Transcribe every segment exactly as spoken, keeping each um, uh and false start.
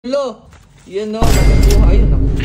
Lo, yan o, nakukuha. Ayun, nakukuha.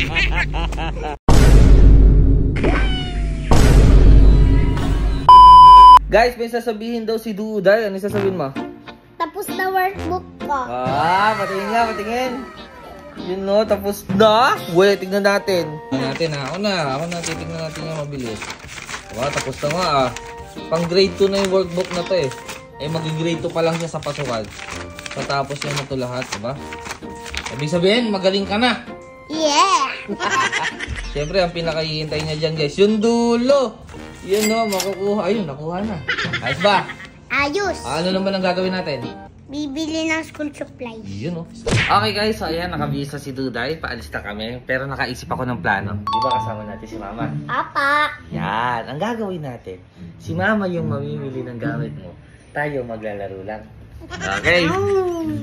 Guys, may sasabihin daw si Duday. Ano sasabihin mo? Tapos na workbook ko. Ah, patingin nga, patingin. Yun o, tapos na. Wait, tignan natin. Tignan natin ha. Ako na, ako na, titignan natin nga mabilis. Wow, tapos na nga ah. Pang grade two na yung workbook na to eh. Eh, mag-grade two pa lang siya sa pasukan. Patapos yun na to lahat, diba? Ibig sabihin, magaling ka na. Yeah! Siyempre, ang pinakahihintay niya dyan, guys, yung dulo. Yun o, makukuha. Ayun, nakuha na. Ayos ba? Ayos! Ano naman ang gagawin natin? Bibili ng school supplies. Yun o. Okay guys, so ayan, nakabisa si Duday. Paalis na kami. Pero nakaisip ako ng plano. Di ba kasama natin si Mama? Apa! Yan, ang gagawin natin. Si Mama yung mamimili ng gamit mo. Tayo maglalaro lang. Okay. Ayun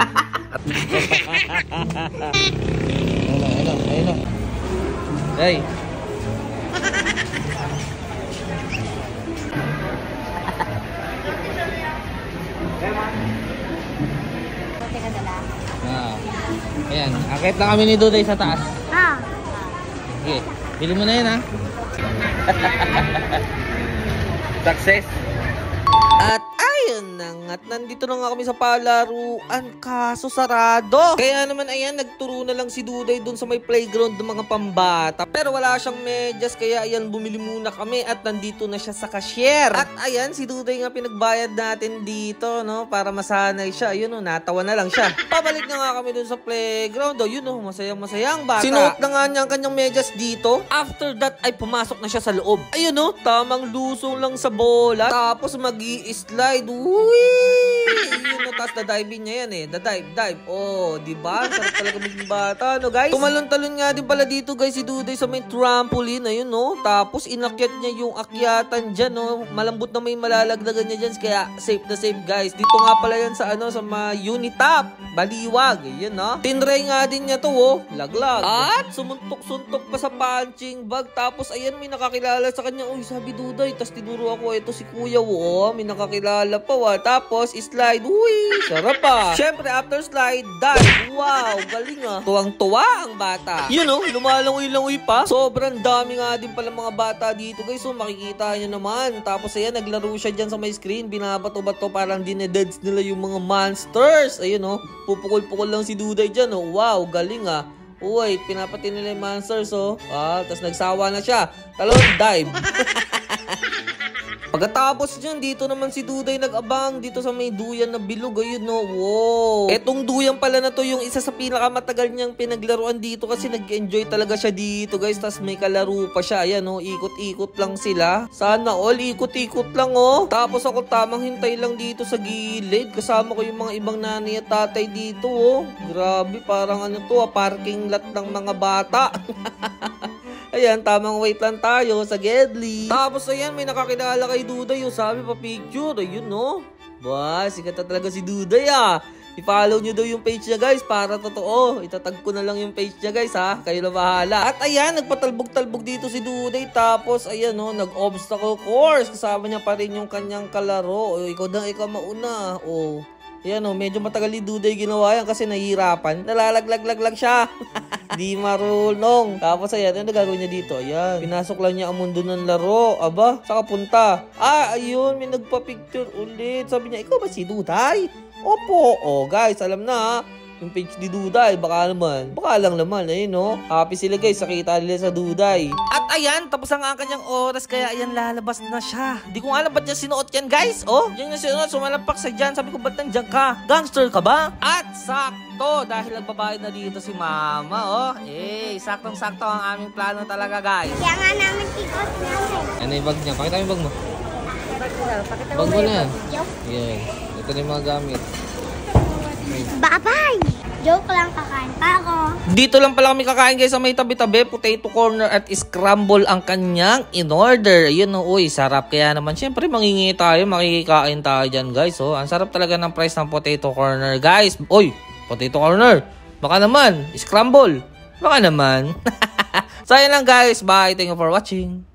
na, ayun na, ayun na. Hey. Ah. Ayan, akit na kami ni Duday sa taas. Ah! Sige, bili mo na yan ha. Success. At ayun na nga, nandito na nga kami sa palaruan, kaso sarado. Kaya naman ayan, nagturo na lang si Duday dun sa may playground ng mga pambata. Pero wala siyang medyas, kaya ayan, bumili muna kami at nandito na siya sa cashier. At ayan, si Duday nga pinagbayad natin dito, no, para masanay siya. Ayun o, natawa na lang siya. Pabalik na nga kami dun sa playground. O, yun o, masayang masayang bata. Sinuot na nga niya ang kanyang medyas dito. After that ay pumasok na siya sa loob. Ayun o, tamang lusong lang sa bola. Tapos mag-i-slide. Uy! Yun o, tapos dadiving niya yan eh. Dadive, dive. Oh, diba? Sarap talaga maging bata, no guys? Tumalon-talon nga din pala dito guys si Duday sa may trampoline. Ayun no. Tapos inakyat niya yung akyatan dyan no. Malambot na may malalagdagan niya dyan. Kaya safe na safe guys. Dito nga pala yan sa ano, sa mga Unitap. Baliwag. Ayun no. Tinry nga din niya to oh. Laglag. At sumuntok-suntok pa sa punching bag. Tapos ayan, may nakakilala sa kanya. Uy, sabi Duday. Tapos tinuro ako, ito si Kuya oh. May nakakilala pa wa. Tapos slide. Uy, sarap pa. Siyempre after slide, dive. Wow, galing ah. Tuwang-tuwa ang bata. Yun know, lumalangoy-langoy pa. Sobrang dami nga din pala mga bata dito guys. So makikita nyo naman. Tapos ayan, naglaro siya dyan sa may screen. Binabato-bato parang dinededs nila yung mga monsters. Ayun oh, pupukol-pukol lang si Duday dyan oh. Wow, galing ah. Uy, pinapati nila yung monsters oh. Ah, tapos nagsawa na siya. Talon, dive. Pagkatapos dyan, dito naman si Duday nag-abang dito sa may duyan na bilog. Ayun no, wow. Etong duyan pala na to yung isa sa pinakamatagal niyang pinaglaruan dito kasi nag-enjoy talaga siya dito guys. Tapos may kalaro pa siya. Ayan no, ikot-ikot lang sila. Sana all, ikot-ikot lang oh. Tapos ako tamang hintay lang dito sa gilid. Kasama ko yung mga ibang nanay at tatay dito oh. Grabe, parang ano to ah, parking lot ng mga bata. Ayan, tamang wait lang tayo sa Gedli. Tapos ayan, may nakakilala kay Duday. Yung sabi pa picture. Ayun no. Ba, sikat na talaga si Duday ah. I-follow nyo daw yung page niya guys para totoo. Itatag ko na lang yung page niya guys ha. Kayo na bahala. At ayan, nagpatalbog-talbog dito si Duday. Tapos ayan no, nag-obstacle course. Kasama niya pa rin yung kanyang kalaro. O, ikaw na, ikaw mauna. O, ayan o, medyo matagal ni Duday ginawa yan kasi nahihirapan. Nalalaglag-laglag siya. Di marunong. Tapos ayan, ano gagawin niya dito? Ayan, pinasok lang niya ang mundo ng laro. Aba, saka punta. Ah, ayun, may nagpa-picture ulit. Sabi niya, ikaw ba si Duday? Opo. Oh, guys, alam na ha. Yung page ni Duday, baka naman. Baka lang naman, ayun no. Happy sila guys, nakita nila sa Duday. At ayan, tapos ang kanyang oras, kaya ayan, lalabas na siya. Di ko alam ba't niya sinuot yan guys. Oh, yan na sinuot, sumalampak sa dyan. Sabi ko, ba't nandiyan ka? Gangster ka ba? At sakto, dahil nagbabayad na dito si Mama, oh. Eh, saktong-sakto ang aming plano talaga guys. Kaya nga namin tikot namin. Ano yung bag niya? Pakita mo yung bag mo. Pakita Bag mo na. Joke. Yan, ito na yung mga gamit. Bye-bye! Joke lang, kakain pa ako. Dito lang pala kami kakain guys sa may tabi-tabi. Potato corner at scramble ang kanyang in-order. Ayun o, uy, sarap. Kaya naman, syempre, mangingi tayo, makikikain tayo dyan guys. Oh, ang sarap talaga ng price ng potato corner guys. Uy, potato corner. Baka naman, scramble. Baka naman. So, ayan lang guys. Bye. Thank you for watching.